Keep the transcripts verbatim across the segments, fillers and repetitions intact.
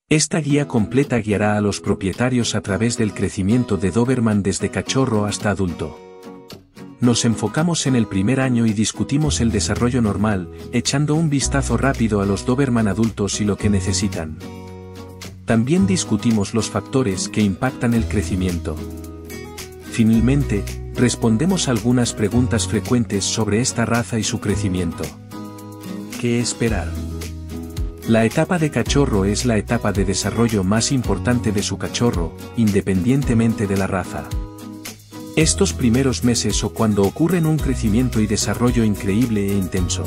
Esta guía completa guiará a los propietarios a través del crecimiento de Doberman desde cachorro hasta adulto. Nos enfocamos en el primer año y discutimos el desarrollo normal, echando un vistazo rápido a los Doberman adultos y lo que necesitan. También discutimos los factores que impactan el crecimiento. Finalmente, respondemos algunas preguntas frecuentes sobre esta raza y su crecimiento. ¿Qué esperar? La etapa de cachorro es la etapa de desarrollo más importante de su cachorro, independientemente de la raza. Estos primeros meses o cuando ocurren un crecimiento y desarrollo increíble e intenso.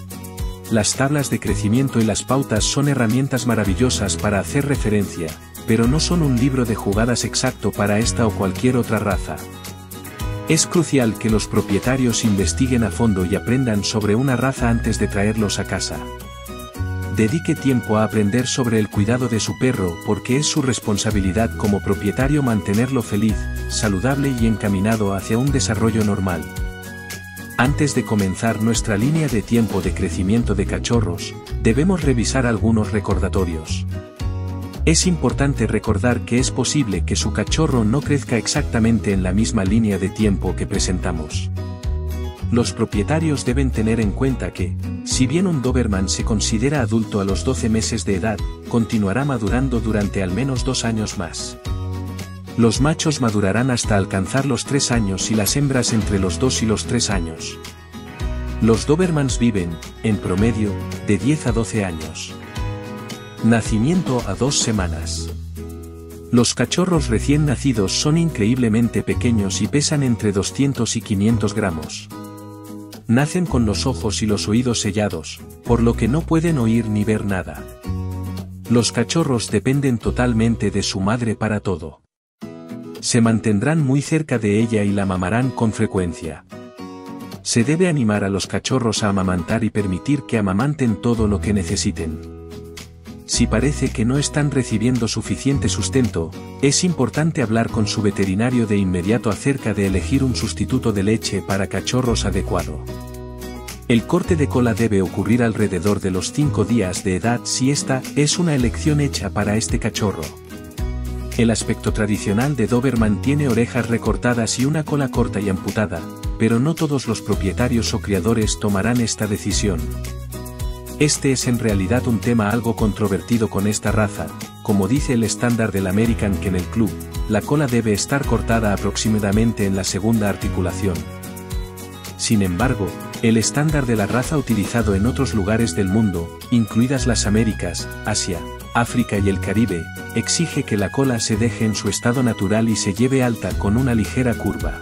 Las tablas de crecimiento y las pautas son herramientas maravillosas para hacer referencia, pero no son un libro de jugadas exacto para esta o cualquier otra raza. Es crucial que los propietarios investiguen a fondo y aprendan sobre una raza antes de traerlos a casa. Dedique tiempo a aprender sobre el cuidado de su perro porque es su responsabilidad como propietario mantenerlo feliz, saludable y encaminado hacia un desarrollo normal. Antes de comenzar nuestra línea de tiempo de crecimiento de cachorros, debemos revisar algunos recordatorios. Es importante recordar que es posible que su cachorro no crezca exactamente en la misma línea de tiempo que presentamos. Los propietarios deben tener en cuenta que, si bien un Doberman se considera adulto a los doce meses de edad, continuará madurando durante al menos dos años más. Los machos madurarán hasta alcanzar los tres años y las hembras entre los dos y los tres años. Los Dobermans viven, en promedio, de diez a doce años. Nacimiento a dos semanas. Los cachorros recién nacidos son increíblemente pequeños y pesan entre doscientos y quinientos gramos. Nacen con los ojos y los oídos sellados, por lo que no pueden oír ni ver nada. Los cachorros dependen totalmente de su madre para todo. Se mantendrán muy cerca de ella y la mamarán con frecuencia. Se debe animar a los cachorros a amamantar y permitir que amamanten todo lo que necesiten. Si parece que no están recibiendo suficiente sustento, es importante hablar con su veterinario de inmediato acerca de elegir un sustituto de leche para cachorros adecuado. El corte de cola debe ocurrir alrededor de los cinco días de edad si esta es una elección hecha para este cachorro. El aspecto tradicional de Doberman tiene orejas recortadas y una cola corta y amputada, pero no todos los propietarios o criadores tomarán esta decisión. Este es en realidad un tema algo controvertido con esta raza, como dice el estándar del American Kennel Club, la cola debe estar cortada aproximadamente en la segunda articulación. Sin embargo, el estándar de la raza utilizado en otros lugares del mundo, incluidas las Américas, Asia, África y el Caribe, exige que la cola se deje en su estado natural y se lleve alta con una ligera curva.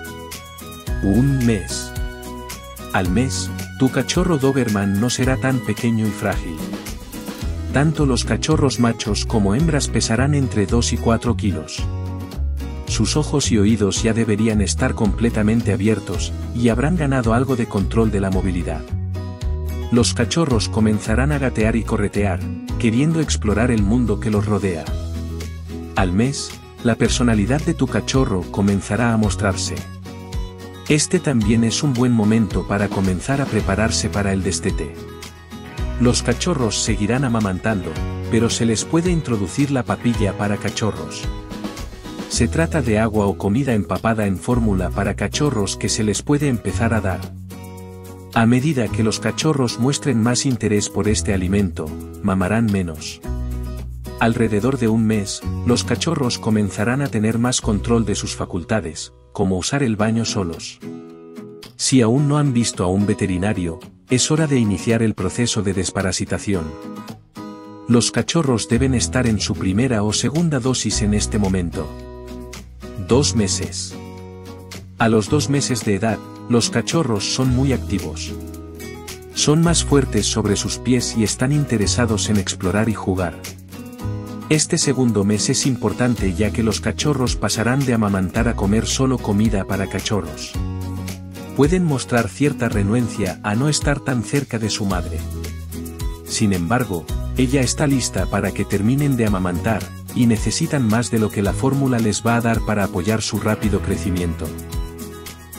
Un mes. Al mes, tu cachorro Doberman no será tan pequeño y frágil. Tanto los cachorros machos como hembras pesarán entre dos y cuatro kilos. Sus ojos y oídos ya deberían estar completamente abiertos, y habrán ganado algo de control de la movilidad. Los cachorros comenzarán a gatear y corretear, queriendo explorar el mundo que los rodea. Al mes, la personalidad de tu cachorro comenzará a mostrarse. Este también es un buen momento para comenzar a prepararse para el destete. Los cachorros seguirán amamantando, pero se les puede introducir la papilla para cachorros. Se trata de agua o comida empapada en fórmula para cachorros que se les puede empezar a dar. A medida que los cachorros muestren más interés por este alimento, mamarán menos. Alrededor de un mes, los cachorros comenzarán a tener más control de sus facultades, como usar el baño solos. Si aún no han visto a un veterinario, es hora de iniciar el proceso de desparasitación. Los cachorros deben estar en su primera o segunda dosis en este momento. Dos meses. A los dos meses de edad, los cachorros son muy activos. Son más fuertes sobre sus pies y están interesados en explorar y jugar. Este segundo mes es importante ya que los cachorros pasarán de amamantar a comer solo comida para cachorros. Pueden mostrar cierta renuencia a no estar tan cerca de su madre. Sin embargo, ella está lista para que terminen de amamantar, y necesitan más de lo que la fórmula les va a dar para apoyar su rápido crecimiento.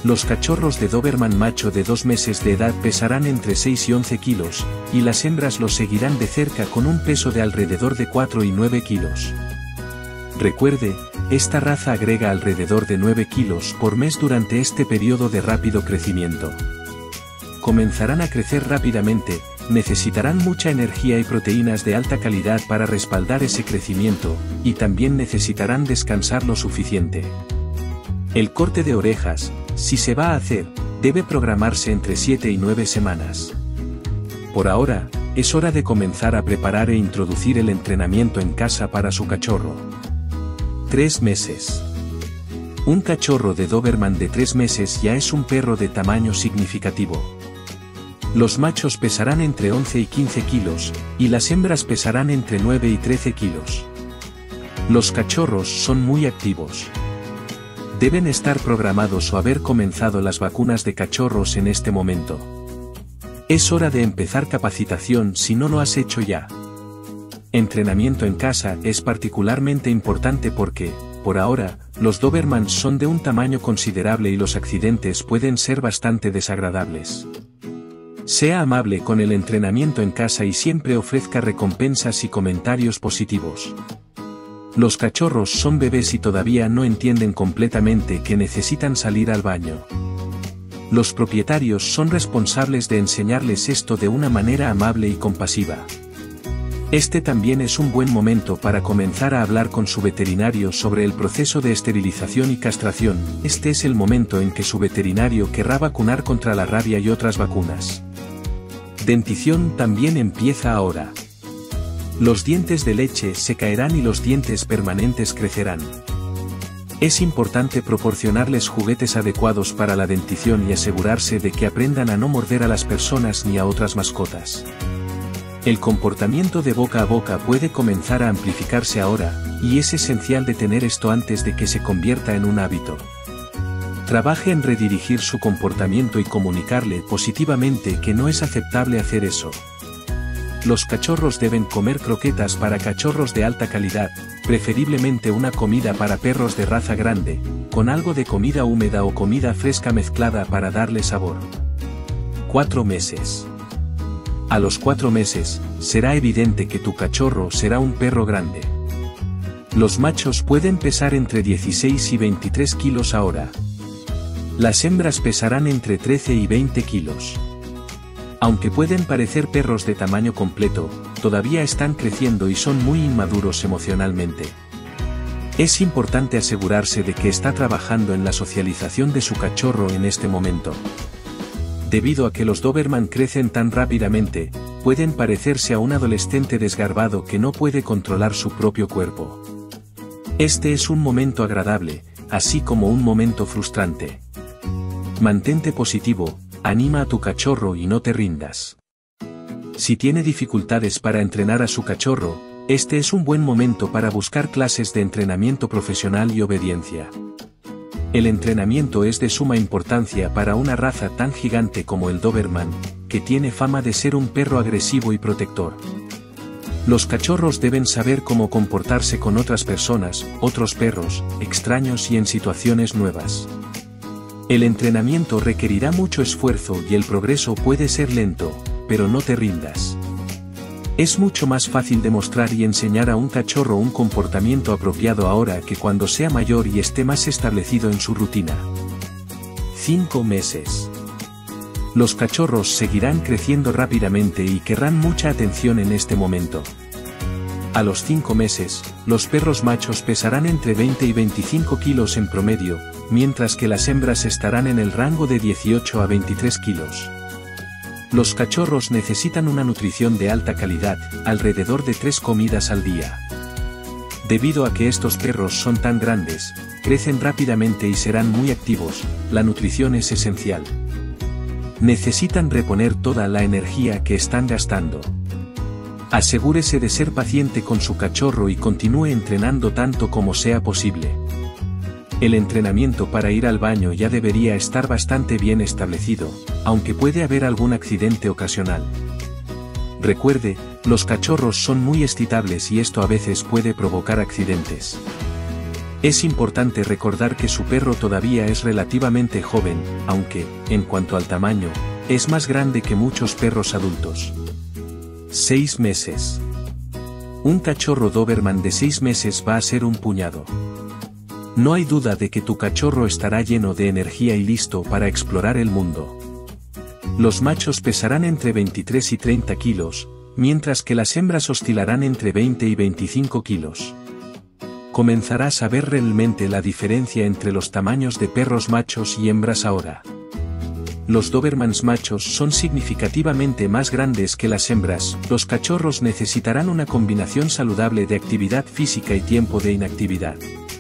Los cachorros de Doberman macho de dos meses de edad pesarán entre seis y once kilos, y las hembras los seguirán de cerca con un peso de alrededor de cuatro y nueve kilos. Recuerde, esta raza agrega alrededor de nueve kilos por mes durante este periodo de rápido crecimiento. Comenzarán a crecer rápidamente, necesitarán mucha energía y proteínas de alta calidad para respaldar ese crecimiento, y también necesitarán descansar lo suficiente. El corte de orejas, si se va a hacer, debe programarse entre siete y nueve semanas. Por ahora, es hora de comenzar a preparar e introducir el entrenamiento en casa para su cachorro. tres meses. Un cachorro de Doberman de tres meses ya es un perro de tamaño significativo. Los machos pesarán entre once y quince kilos, y las hembras pesarán entre nueve y trece kilos. Los cachorros son muy activos. Deben estar programados o haber comenzado las vacunas de cachorros en este momento. Es hora de empezar capacitación si no lo has hecho ya. Entrenamiento en casa es particularmente importante porque, por ahora, los Dobermans son de un tamaño considerable y los accidentes pueden ser bastante desagradables. Sea amable con el entrenamiento en casa y siempre ofrezca recompensas y comentarios positivos. Los cachorros son bebés y todavía no entienden completamente que necesitan salir al baño. Los propietarios son responsables de enseñarles esto de una manera amable y compasiva. Este también es un buen momento para comenzar a hablar con su veterinario sobre el proceso de esterilización y castración. Este es el momento en que su veterinario querrá vacunar contra la rabia y otras vacunas. Dentición también empieza ahora. Los dientes de leche se caerán y los dientes permanentes crecerán. Es importante proporcionarles juguetes adecuados para la dentición y asegurarse de que aprendan a no morder a las personas ni a otras mascotas. El comportamiento de boca a boca puede comenzar a amplificarse ahora, y es esencial detener esto antes de que se convierta en un hábito. Trabaje en redirigir su comportamiento y comunicarle positivamente que no es aceptable hacer eso. Los cachorros deben comer croquetas para cachorros de alta calidad, preferiblemente una comida para perros de raza grande, con algo de comida húmeda o comida fresca mezclada para darle sabor. cuatro meses. A los cuatro meses, será evidente que tu cachorro será un perro grande. Los machos pueden pesar entre dieciséis y veintitrés kilos ahora. Las hembras pesarán entre trece y veinte kilos. Aunque pueden parecer perros de tamaño completo, todavía están creciendo y son muy inmaduros emocionalmente. Es importante asegurarse de que está trabajando en la socialización de su cachorro en este momento. Debido a que los Doberman crecen tan rápidamente, pueden parecerse a un adolescente desgarbado que no puede controlar su propio cuerpo. Este es un momento agradable, así como un momento frustrante. Mantente positivo. Anima a tu cachorro y no te rindas. Si tiene dificultades para entrenar a su cachorro, este es un buen momento para buscar clases de entrenamiento profesional y obediencia. El entrenamiento es de suma importancia para una raza tan gigante como el Doberman, que tiene fama de ser un perro agresivo y protector. Los cachorros deben saber cómo comportarse con otras personas, otros perros, extraños y en situaciones nuevas. El entrenamiento requerirá mucho esfuerzo y el progreso puede ser lento, pero no te rindas. Es mucho más fácil demostrar y enseñar a un cachorro un comportamiento apropiado ahora que cuando sea mayor y esté más establecido en su rutina. cinco meses. Los cachorros seguirán creciendo rápidamente y querrán mucha atención en este momento. A los cinco meses, los perros machos pesarán entre veinte y veinticinco kilos en promedio, mientras que las hembras estarán en el rango de dieciocho a veintitrés kilos. Los cachorros necesitan una nutrición de alta calidad, alrededor de tres comidas al día. Debido a que estos perros son tan grandes, crecen rápidamente y serán muy activos, la nutrición es esencial. Necesitan reponer toda la energía que están gastando. Asegúrese de ser paciente con su cachorro y continúe entrenando tanto como sea posible. El entrenamiento para ir al baño ya debería estar bastante bien establecido, aunque puede haber algún accidente ocasional. Recuerde, los cachorros son muy excitables y esto a veces puede provocar accidentes. Es importante recordar que su perro todavía es relativamente joven, aunque, en cuanto al tamaño, es más grande que muchos perros adultos. seis meses. Un cachorro Doberman de seis meses va a ser un puñado. No hay duda de que tu cachorro estará lleno de energía y listo para explorar el mundo. Los machos pesarán entre veintitrés y treinta kilos, mientras que las hembras oscilarán entre veinte y veinticinco kilos. Comenzarás a ver realmente la diferencia entre los tamaños de perros machos y hembras ahora. Los Dobermans machos son significativamente más grandes que las hembras. Los cachorros necesitarán una combinación saludable de actividad física y tiempo de inactividad.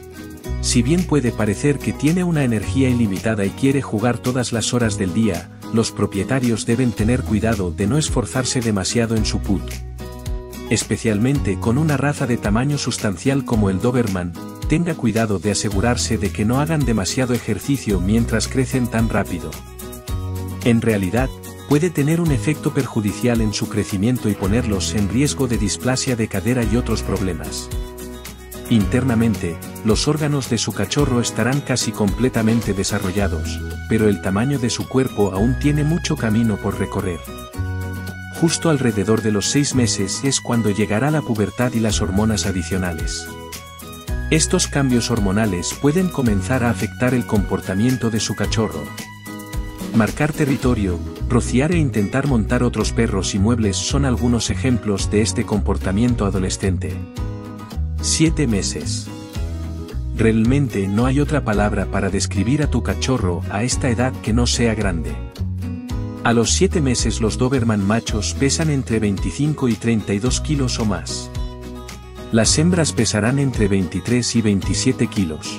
Si bien puede parecer que tiene una energía ilimitada y quiere jugar todas las horas del día, los propietarios deben tener cuidado de no esforzarse demasiado en su put. Especialmente con una raza de tamaño sustancial como el Doberman, tenga cuidado de asegurarse de que no hagan demasiado ejercicio mientras crecen tan rápido. En realidad, puede tener un efecto perjudicial en su crecimiento y ponerlos en riesgo de displasia de cadera y otros problemas. Internamente, los órganos de su cachorro estarán casi completamente desarrollados, pero el tamaño de su cuerpo aún tiene mucho camino por recorrer. Justo alrededor de los seis meses es cuando llegará la pubertad y las hormonas adicionales. Estos cambios hormonales pueden comenzar a afectar el comportamiento de su cachorro. Marcar territorio, rociar e intentar montar otros perros y muebles son algunos ejemplos de este comportamiento adolescente. siete meses. Realmente no hay otra palabra para describir a tu cachorro a esta edad que no sea grande. A los siete meses los Doberman machos pesan entre veinticinco y treinta y dos kilos o más. Las hembras pesarán entre veintitrés y veintisiete kilos.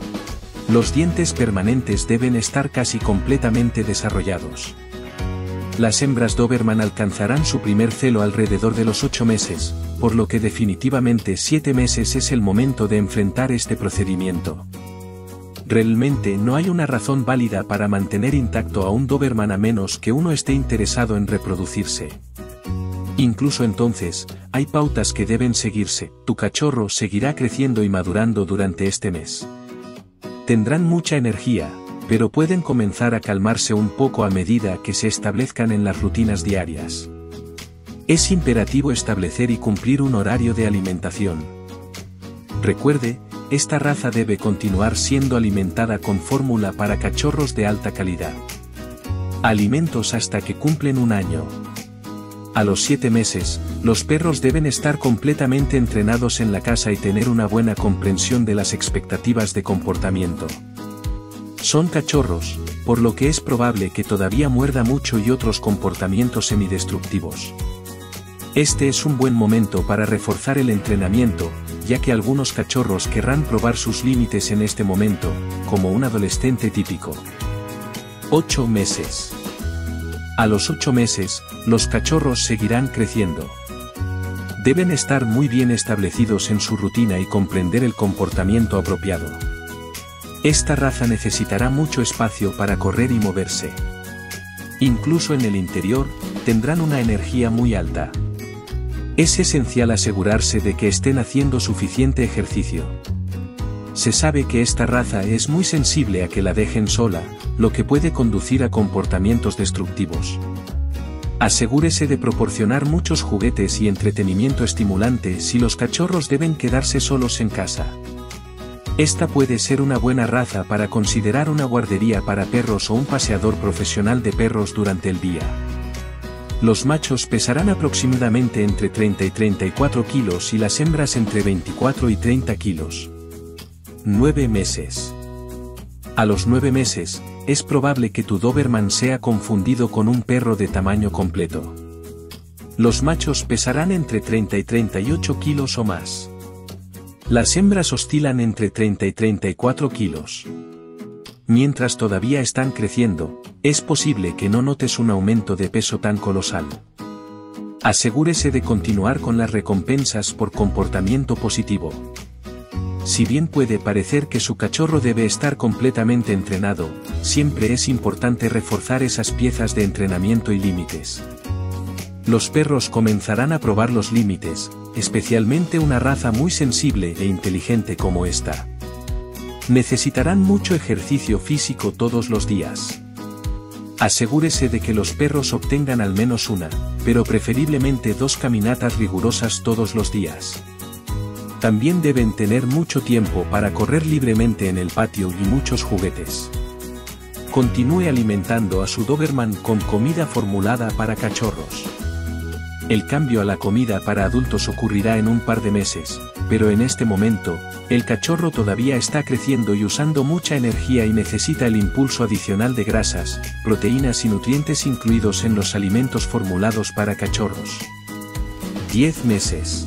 Los dientes permanentes deben estar casi completamente desarrollados. Las hembras Doberman alcanzarán su primer celo alrededor de los ocho meses, por lo que definitivamente siete meses es el momento de enfrentar este procedimiento. Realmente no hay una razón válida para mantener intacto a un Doberman a menos que uno esté interesado en reproducirse. Incluso entonces, hay pautas que deben seguirse. Tu cachorro seguirá creciendo y madurando durante este mes. Tendrán mucha energía, pero pueden comenzar a calmarse un poco a medida que se establezcan en las rutinas diarias. Es imperativo establecer y cumplir un horario de alimentación. Recuerde, esta raza debe continuar siendo alimentada con fórmula para cachorros de alta calidad. Alimentos hasta que cumplen un año. A los siete meses, los perros deben estar completamente entrenados en la casa y tener una buena comprensión de las expectativas de comportamiento. Son cachorros, por lo que es probable que todavía muerda mucho y otros comportamientos semidestructivos. Este es un buen momento para reforzar el entrenamiento, ya que algunos cachorros querrán probar sus límites en este momento, como un adolescente típico. ocho meses. A los ocho meses, los cachorros seguirán creciendo. Deben estar muy bien establecidos en su rutina y comprender el comportamiento apropiado. Esta raza necesitará mucho espacio para correr y moverse. Incluso en el interior, tendrán una energía muy alta. Es esencial asegurarse de que estén haciendo suficiente ejercicio. Se sabe que esta raza es muy sensible a que la dejen sola, lo que puede conducir a comportamientos destructivos. Asegúrese de proporcionar muchos juguetes y entretenimiento estimulante si los cachorros deben quedarse solos en casa. Esta puede ser una buena raza para considerar una guardería para perros o un paseador profesional de perros durante el día. Los machos pesarán aproximadamente entre treinta y treinta y cuatro kilos y las hembras entre veinticuatro y treinta kilos. nueve meses. A los nueve meses, es probable que tu Doberman sea confundido con un perro de tamaño completo. Los machos pesarán entre treinta y treinta y ocho kilos o más. Las hembras oscilan entre treinta y treinta y cuatro kilos. Mientras todavía están creciendo, es posible que no notes un aumento de peso tan colosal. Asegúrese de continuar con las recompensas por comportamiento positivo. Si bien puede parecer que su cachorro debe estar completamente entrenado, siempre es importante reforzar esas piezas de entrenamiento y límites. Los perros comenzarán a probar los límites, especialmente una raza muy sensible e inteligente como esta. Necesitarán mucho ejercicio físico todos los días. Asegúrese de que los perros obtengan al menos una, pero preferiblemente dos caminatas rigurosas todos los días. También deben tener mucho tiempo para correr libremente en el patio y muchos juguetes. Continúe alimentando a su Doberman con comida formulada para cachorros. El cambio a la comida para adultos ocurrirá en un par de meses, pero en este momento, el cachorro todavía está creciendo y usando mucha energía y necesita el impulso adicional de grasas, proteínas y nutrientes incluidos en los alimentos formulados para cachorros. diez meses.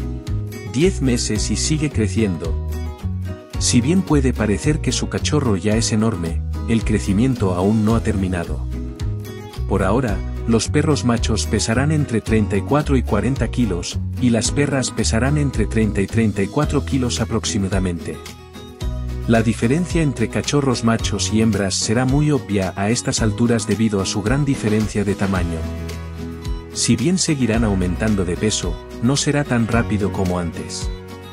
diez meses y sigue creciendo. Si bien puede parecer que su cachorro ya es enorme, el crecimiento aún no ha terminado. Por ahora, los perros machos pesarán entre treinta y cuatro y cuarenta kilos, y las perras pesarán entre treinta y treinta y cuatro kilos aproximadamente. La diferencia entre cachorros machos y hembras será muy obvia a estas alturas debido a su gran diferencia de tamaño. Si bien seguirán aumentando de peso, no será tan rápido como antes.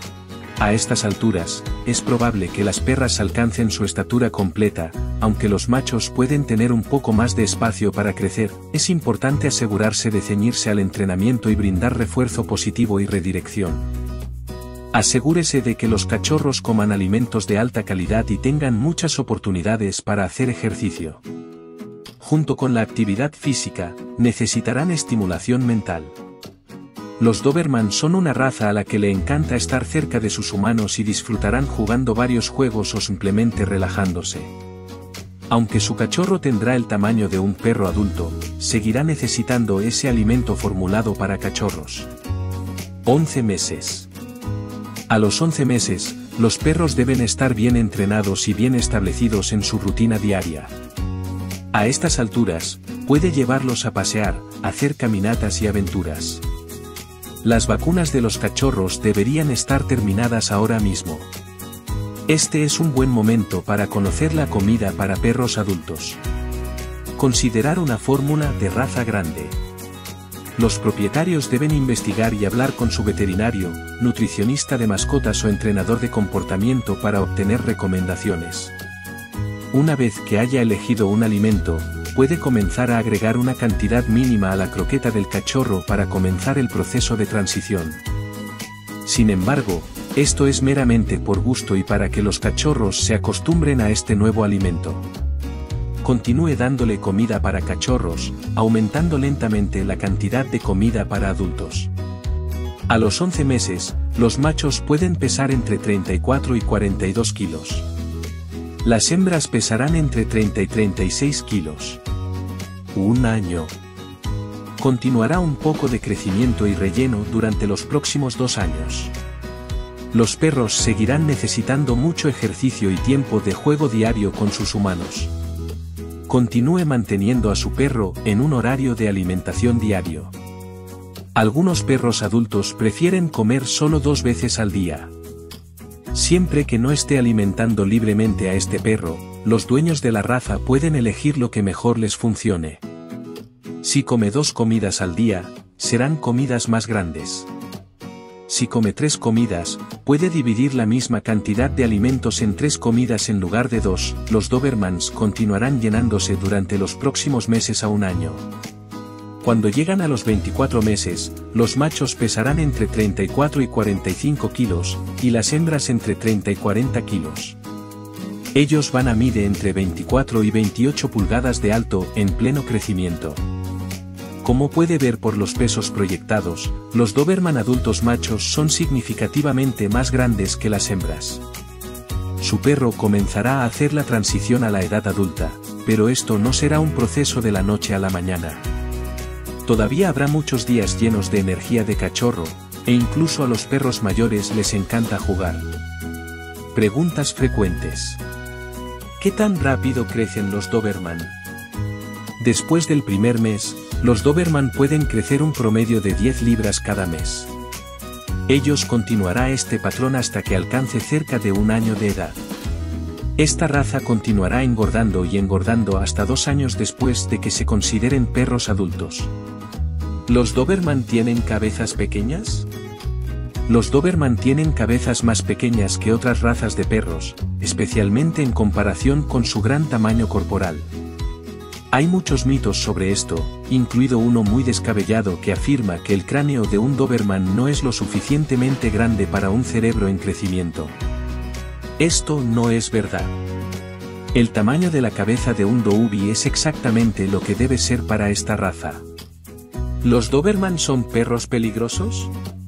A estas alturas, es probable que las perras alcancen su estatura completa, aunque los machos pueden tener un poco más de espacio para crecer, es importante asegurarse de ceñirse al entrenamiento y brindar refuerzo positivo y redirección. Asegúrese de que los cachorros coman alimentos de alta calidad y tengan muchas oportunidades para hacer ejercicio. Junto con la actividad física, necesitarán estimulación mental. Los Doberman son una raza a la que le encanta estar cerca de sus humanos y disfrutarán jugando varios juegos o simplemente relajándose. Aunque su cachorro tendrá el tamaño de un perro adulto, seguirá necesitando ese alimento formulado para cachorros. once meses. A los once meses, los perros deben estar bien entrenados y bien establecidos en su rutina diaria. A estas alturas, puede llevarlos a pasear, hacer caminatas y aventuras. Las vacunas de los cachorros deberían estar terminadas ahora mismo. Este es un buen momento para conocer la comida para perros adultos. Considerar una fórmula de raza grande. Los propietarios deben investigar y hablar con su veterinario, nutricionista de mascotas o entrenador de comportamiento para obtener recomendaciones. Una vez que haya elegido un alimento, puede comenzar a agregar una cantidad mínima a la croqueta del cachorro para comenzar el proceso de transición. Sin embargo, esto es meramente por gusto y para que los cachorros se acostumbren a este nuevo alimento. Continúe dándole comida para cachorros, aumentando lentamente la cantidad de comida para adultos. A los once meses, los machos pueden pesar entre treinta y cuatro y cuarenta y dos kilos. Las hembras pesarán entre treinta y treinta y seis kilos. Un año. Continuará un poco de crecimiento y relleno durante los próximos dos años. Los perros seguirán necesitando mucho ejercicio y tiempo de juego diario con sus humanos. Continúe manteniendo a su perro en un horario de alimentación diario. Algunos perros adultos prefieren comer solo dos veces al día. Siempre que no esté alimentando libremente a este perro, los dueños de la raza pueden elegir lo que mejor les funcione. Si come dos comidas al día, serán comidas más grandes. Si come tres comidas, puede dividir la misma cantidad de alimentos en tres comidas en lugar de dos. Los Dobermans continuarán llenándose durante los próximos meses a un año. Cuando llegan a los veinticuatro meses, los machos pesarán entre treinta y cuatro y cuarenta y cinco kilos, y las hembras entre treinta y cuarenta kilos. Ellos van a mide entre veinticuatro y veintiocho pulgadas de alto en pleno crecimiento. Como puede ver por los pesos proyectados, los Doberman adultos machos son significativamente más grandes que las hembras. Su perro comenzará a hacer la transición a la edad adulta, pero esto no será un proceso de la noche a la mañana. Todavía habrá muchos días llenos de energía de cachorro, e incluso a los perros mayores les encanta jugar. Preguntas frecuentes. ¿Qué tan rápido crecen los Doberman? Después del primer mes, los Doberman pueden crecer un promedio de diez libras cada mes. Ellos continuará este patrón hasta que alcance cerca de un año de edad. Esta raza continuará engordando y engordando hasta dos años después de que se consideren perros adultos. ¿Los Doberman tienen cabezas pequeñas? Los Doberman tienen cabezas más pequeñas que otras razas de perros, especialmente en comparación con su gran tamaño corporal. Hay muchos mitos sobre esto, incluido uno muy descabellado que afirma que el cráneo de un Doberman no es lo suficientemente grande para un cerebro en crecimiento. Esto no es verdad. El tamaño de la cabeza de un Doberman es exactamente lo que debe ser para esta raza. ¿Los Doberman son perros peligrosos?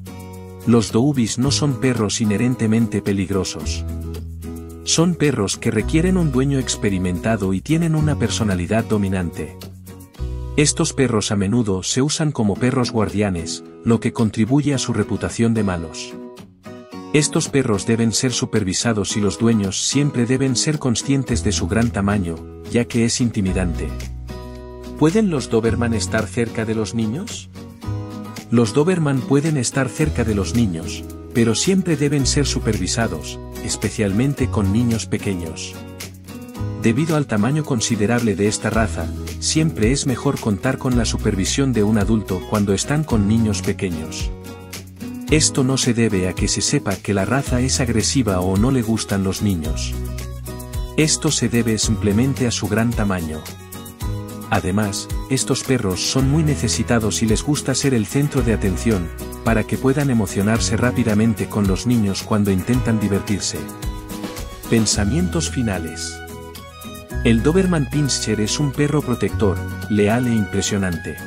Los Dobermans no son perros inherentemente peligrosos. Son perros que requieren un dueño experimentado y tienen una personalidad dominante. Estos perros a menudo se usan como perros guardianes, lo que contribuye a su reputación de malos. Estos perros deben ser supervisados y los dueños siempre deben ser conscientes de su gran tamaño, ya que es intimidante. ¿Pueden los Doberman estar cerca de los niños? Los Doberman pueden estar cerca de los niños, pero siempre deben ser supervisados, especialmente con niños pequeños. Debido al tamaño considerable de esta raza, siempre es mejor contar con la supervisión de un adulto cuando están con niños pequeños. Esto no se debe a que se sepa que la raza es agresiva o no le gustan los niños. Esto se debe simplemente a su gran tamaño. Además, estos perros son muy necesitados y les gusta ser el centro de atención, para que puedan emocionarse rápidamente con los niños cuando intentan divertirse. Pensamientos finales. El Doberman Pinscher es un perro protector, leal e impresionante.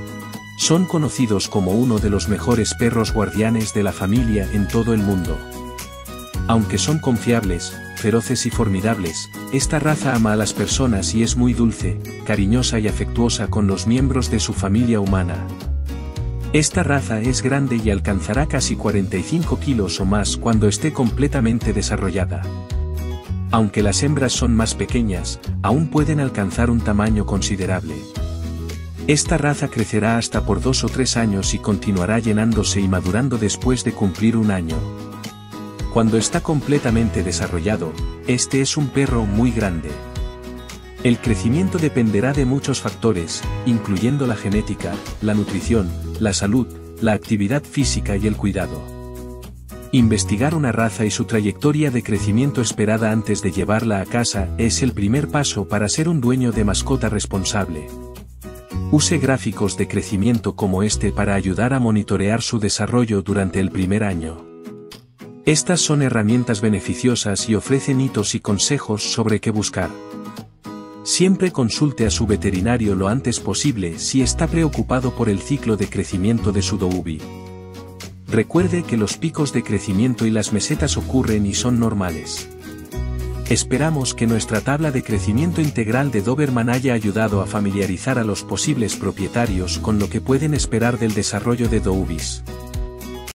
Son conocidos como uno de los mejores perros guardianes de la familia en todo el mundo. Aunque son confiables, feroces y formidables, esta raza ama a las personas y es muy dulce, cariñosa y afectuosa con los miembros de su familia humana. Esta raza es grande y alcanzará casi cuarenta y cinco kilos o más cuando esté completamente desarrollada. Aunque las hembras son más pequeñas, aún pueden alcanzar un tamaño considerable. Esta raza crecerá hasta por dos o tres años y continuará llenándose y madurando después de cumplir un año. Cuando está completamente desarrollado, este es un perro muy grande. El crecimiento dependerá de muchos factores, incluyendo la genética, la nutrición, la salud, la actividad física y el cuidado. Investigar una raza y su trayectoria de crecimiento esperada antes de llevarla a casa es el primer paso para ser un dueño de mascota responsable. Use gráficos de crecimiento como este para ayudar a monitorear su desarrollo durante el primer año. Estas son herramientas beneficiosas y ofrecen hitos y consejos sobre qué buscar. Siempre consulte a su veterinario lo antes posible si está preocupado por el ciclo de crecimiento de su Doberman. Recuerde que los picos de crecimiento y las mesetas ocurren y son normales. Esperamos que nuestra tabla de crecimiento integral de Doberman haya ayudado a familiarizar a los posibles propietarios con lo que pueden esperar del desarrollo de Dobermans.